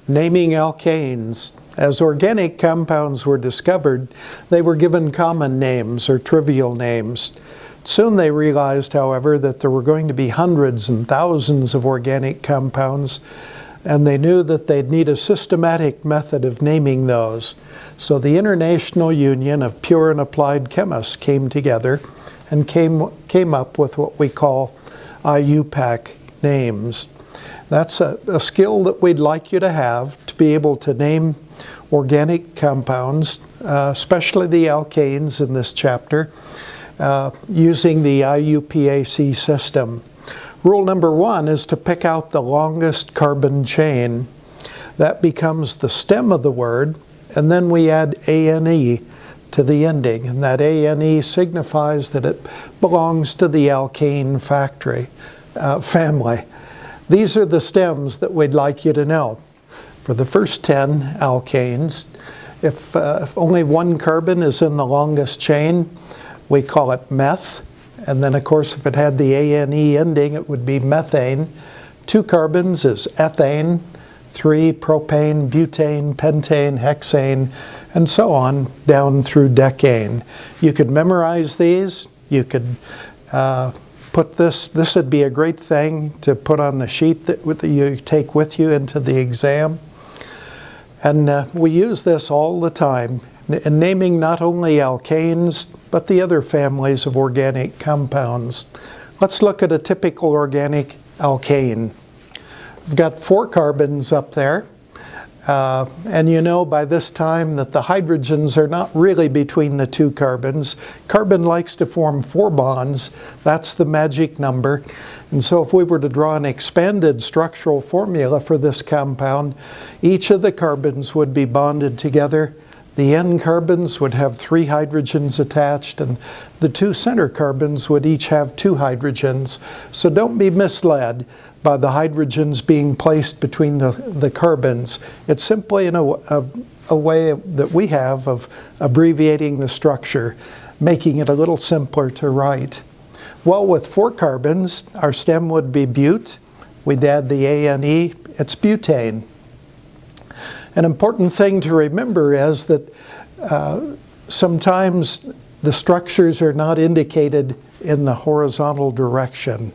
Naming alkanes. As organic compounds were discovered, they were given common names or trivial names. Soon they realized, however, that there were going to be hundreds and thousands of organic compounds, and they knew that they'd need a systematic method of naming those. So the International Union of Pure and Applied Chemists came together and came up with what we call IUPAC names. That's a skill that we'd like you to be able to name organic compounds, especially the alkanes in this chapter, using the IUPAC system. Rule number 1 is to pick out the longest carbon chain. That becomes the stem of the word, and then we add ANE to the ending, and that ANE signifies that it belongs to the alkane family. These are the stems that we'd like you to know. For the first 10 alkanes, if only one carbon is in the longest chain, we call it meth. And then, of course, if it had the ANE ending, it would be methane. 2 carbons is ethane, 3 propane, butane, pentane, hexane, and so on down through decane. You could memorize these. You could put this would be a great thing to put on the sheet that you take with you into the exam. And we use this all the time in naming not only alkanes, but the other families of organic compounds. Let's look at a typical organic alkane. We've got 4 carbons up there. And you know by this time that the hydrogens are not really between the 2 carbons. Carbon likes to form 4 bonds. That's the magic number. And so if we were to draw an expanded structural formula for this compound, each of the carbons would be bonded together. The N carbons would have 3 hydrogens attached, and the 2 center carbons would each have 2 hydrogens. So don't be misled by the hydrogens being placed between the carbons. It's simply a way that we have of abbreviating the structure, making it a little simpler to write. Well, with 4 carbons, our stem would be bute. We'd add the ANE, it's butane. An important thing to remember is that sometimes the structures are not indicated in the horizontal direction.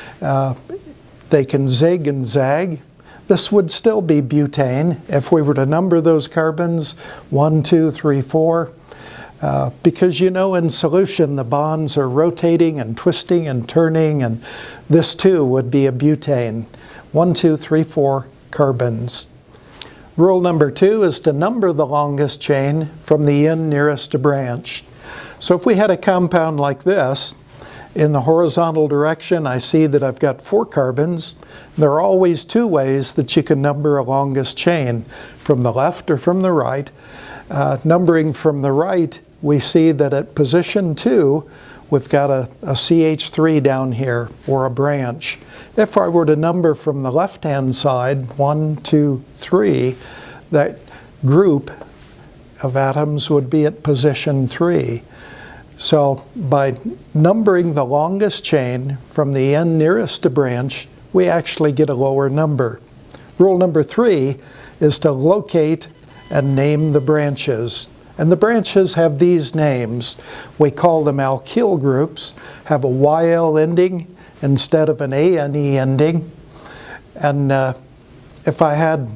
They can zig and zag. This would still be butane if we were to number those carbons 1, 2, 3, 4. Because you know in solution the bonds are rotating and twisting and turning, and this too would be a butane. 1, 2, 3, 4 carbons. Rule number 2 is to number the longest chain from the end nearest a branch. So if we had a compound like this, in the horizontal direction I see that I've got 4 carbons. There are always 2 ways that you can number a longest chain, from the left or from the right. Numbering from the right, we see that at position 2, we've got a CH3 down here, or a branch. If I were to number from the left-hand side, 1, 2, 3, that group of atoms would be at position 3. So by numbering the longest chain from the end nearest a branch, we actually get a lower number. Rule number 3 is to locate and name the branches. And the branches have these names. We call them alkyl groups, have a YL ending instead of an ANE ending. And if I had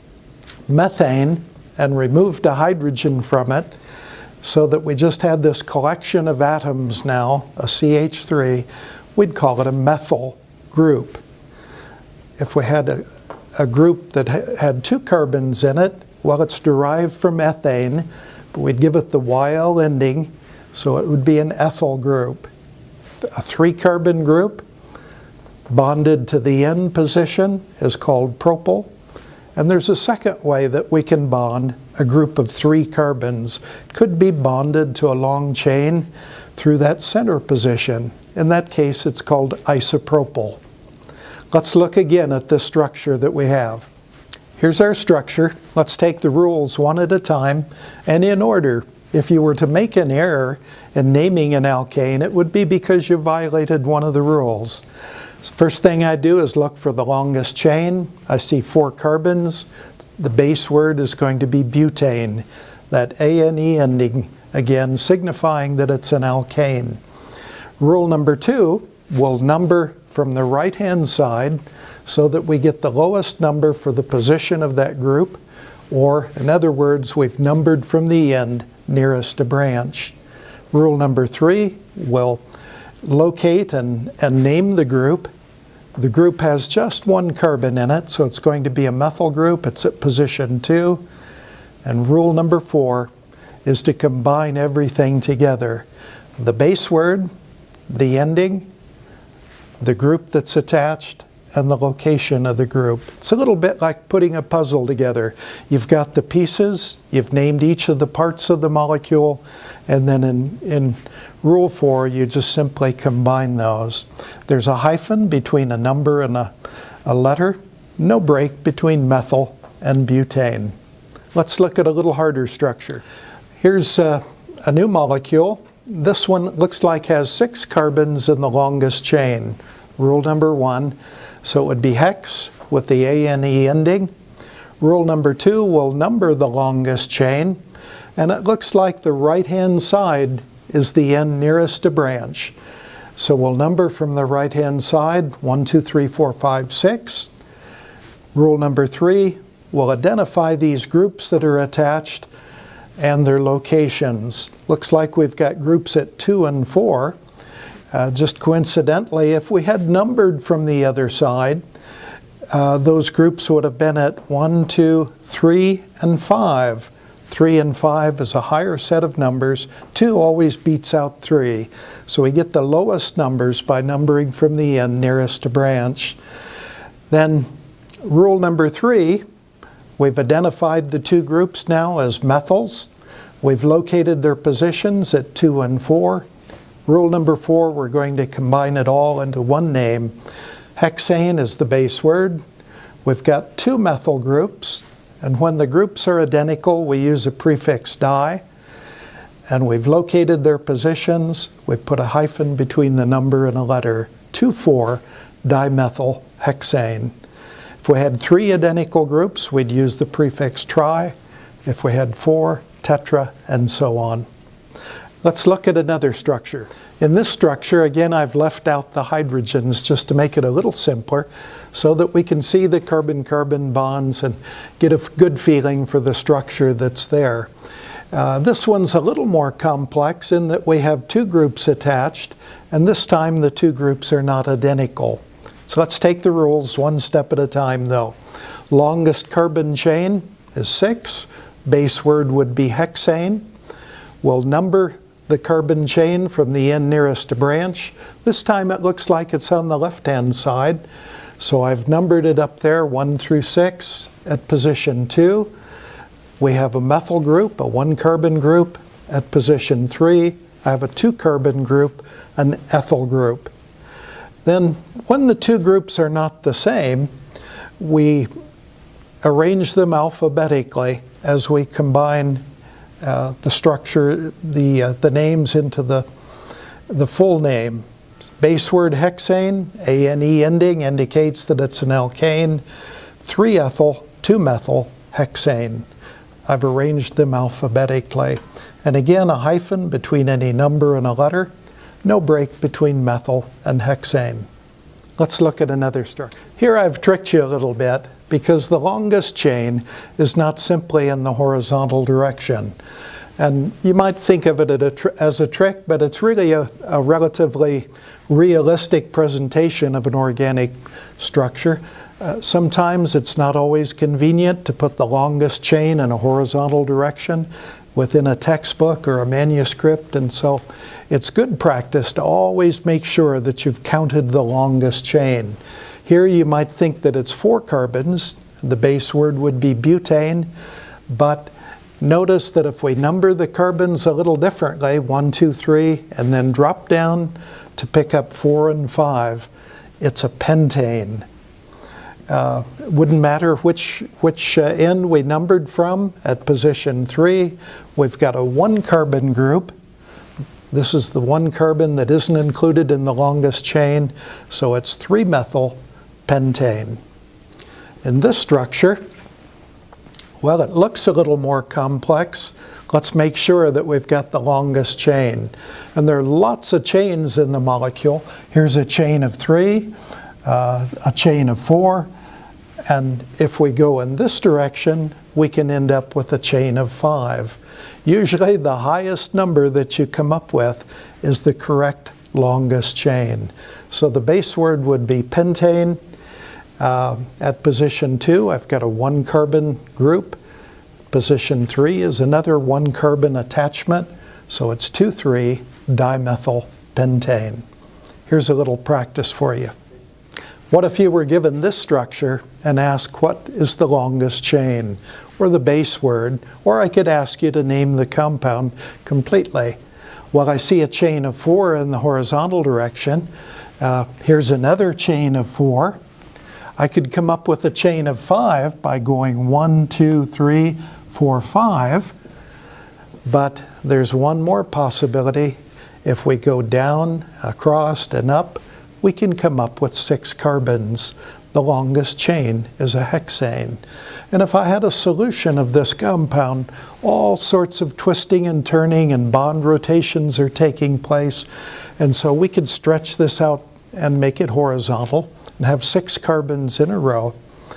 methane and removed a hydrogen from it, so that we just had this collection of atoms now, a CH3, we'd call it a methyl group. If we had a group that had 2 carbons in it, well, it's derived from ethane, but we'd give it the YL ending, so it would be an ethyl group. A 3-carbon group bonded to the N position is called propyl. And there's a second way that we can bond a group of 3 carbons. Could be bonded to a long chain through that center position. In that case, it's called isopropyl. Let's look again at the structure that we have. Here's our structure. Let's take the rules one at a time and in order. If you were to make an error in naming an alkane, it would be because you violated one of the rules. First thing I do is look for the longest chain. I see 4 carbons. The base word is going to be butane. That ANE ending, again, signifying that it's an alkane. Rule number 2, we'll number from the right-hand side so that we get the lowest number for the position of that group, or in other words, we've numbered from the end nearest a branch. Rule number 3, we'll locate and name the group. The group has just 1 carbon in it, so it's going to be a methyl group. It's at position 2. And rule number 4 is to combine everything together. The base word, the ending, the group that's attached, and the location of the group. It's a little bit like putting a puzzle together. You've got the pieces, you've named each of the parts of the molecule, and then in rule 4, you just simply combine those. There's a hyphen between a number and a letter. No break between methyl and butane. Let's look at a little harder structure. Here's a new molecule. This one looks like has 6 carbons in the longest chain. Rule number 1. So it would be hex with the ANE ending. Rule number 2 will number the longest chain. And it looks like the right-hand side is the end nearest a branch. So we'll number from the right-hand side, 1, 2, 3, 4, 5, 6. Rule number 3, we'll identify these groups that are attached and their locations. Looks like we've got groups at 2 and 4. Just coincidentally, if we had numbered from the other side, those groups would have been at 1, 2, 3, and 5. 3 and 5 is a higher set of numbers. 2 always beats out 3. So we get the lowest numbers by numbering from the end nearest a branch. Then rule number 3, we've identified the 2 groups now as methyls. We've located their positions at 2 and 4. Rule number 4, we're going to combine it all into one name. Hexane is the base word. We've got 2 methyl groups, and when the groups are identical, we use a prefix di. And we've located their positions. We've put a hyphen between the number and a letter. 2,4-dimethyl hexane. If we had 3 identical groups, we'd use the prefix tri. If we had 4, tetra, and so on. Let's look at another structure. In this structure, again, I've left out the hydrogens just to make it a little simpler so that we can see the carbon-carbon bonds and get a good feeling for the structure that's there. This one's a little more complex in that we have 2 groups attached, and this time the 2 groups are not identical. So let's take the rules one step at a time, though. Longest carbon chain is 6. Base word would be hexane. We'll number the carbon chain from the end nearest a branch. This time it looks like it's on the left-hand side. So I've numbered it up there, 1 through 6 at position 2. We have a methyl group, a 1-carbon group at position 3. I have a 2-carbon group, an ethyl group. Then when the 2 groups are not the same, we arrange them alphabetically as we combine the structure, the names into the full name. Base word hexane, ANE ending, indicates that it's an alkane. 3-ethyl, 2-methyl hexane. I've arranged them alphabetically. And again, a hyphen between any number and a letter. No break between methyl and hexane. Let's look at another structure. Here I've tricked you a little bit because the longest chain is not simply in the horizontal direction. And you might think of it as a trick, but it's really a relatively realistic presentation of an organic structure. Sometimes it's not always convenient to put the longest chain in a horizontal direction within a textbook or a manuscript, and so it's good practice to always make sure that you've counted the longest chain. Here you might think that it's 4 carbons. The base word would be butane, but notice that if we number the carbons a little differently, 1, 2, 3, and then drop down to pick up 4 and 5, it's a pentane. It wouldn't matter which end we numbered from at position 3. We've got a 1-carbon group, This is the one carbon that isn't included in the longest chain, so it's 3-methyl pentane. In this structure, well, it looks a little more complex. Let's make sure that we've got the longest chain. And there are lots of chains in the molecule. Here's a chain of 3, a chain of 4, and if we go in this direction, we can end up with a chain of 5. Usually the highest number that you come up with is the correct longest chain. So the base word would be pentane. At position 2, I've got a 1-carbon group. Position 3 is another 1-carbon attachment, so it's 2,3-dimethyl pentane. Here's a little practice for you. What if you were given this structure and asked what is the longest chain, or the base word, or I could ask you to name the compound completely. Well, I see a chain of 4 in the horizontal direction. Here's another chain of 4. I could come up with a chain of 5 by going 1, 2, 3, 4, 5. But there's one more possibility. If we go down, across, and up, we can come up with 6 carbons. The longest chain is a hexane. And if I had a solution of this compound, all sorts of twisting and turning and bond rotations are taking place. And so we could stretch this out and make it horizontal and have 6 carbons in a row.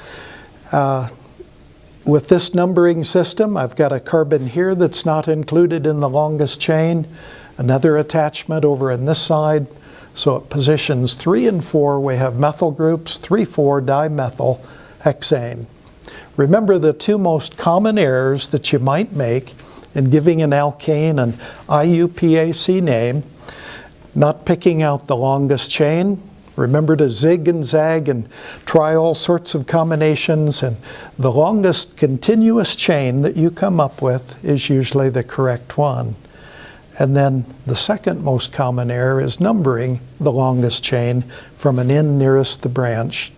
With this numbering system, I've got a carbon here that's not included in the longest chain, another attachment over in this side. So at positions 3 and 4, we have methyl groups, 3,4-dimethyl hexane. Remember the 2 most common errors that you might make in giving an alkane an IUPAC name: not picking out the longest chain. Remember to zig and zag and try all sorts of combinations, and the longest continuous chain that you come up with is usually the correct one. And then the second most common error is numbering the longest chain from an end nearest the branch